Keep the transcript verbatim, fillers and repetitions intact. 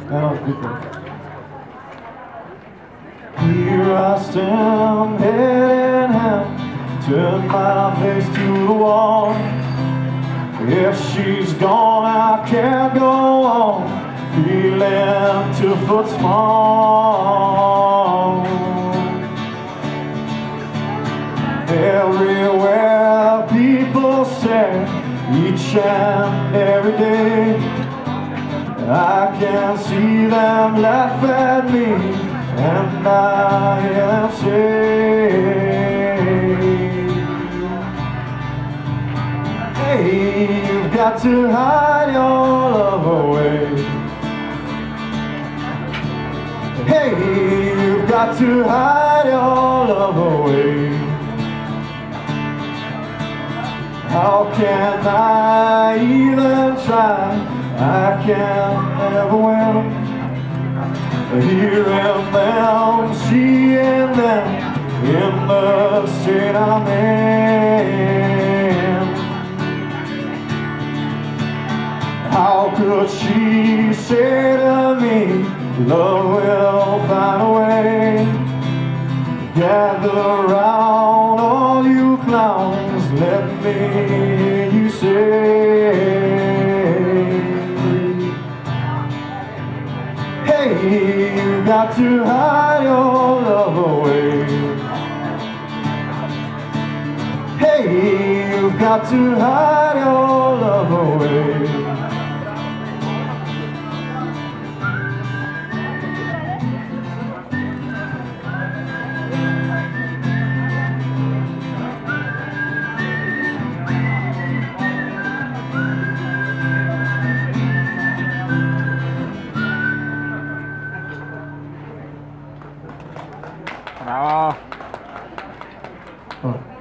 and those people. Here I stand, head in hand, turn my face to the wall. If she's gone, I can't go on, feeling two foot small. Everywhere people stare, each and every day, I can see them laugh at me, and I hear them say, hey, you've got to hide your love away. Hey, you've got to hide your love away. How can I even try? I can never win. Hearing them, seeing them in the state I'm in. How could she say to me, love will find a way? Gather round all you clowns, let me hear you say, hey, you got to hide your love away. Hey, you've got to hide your love away. Bravo. Oh.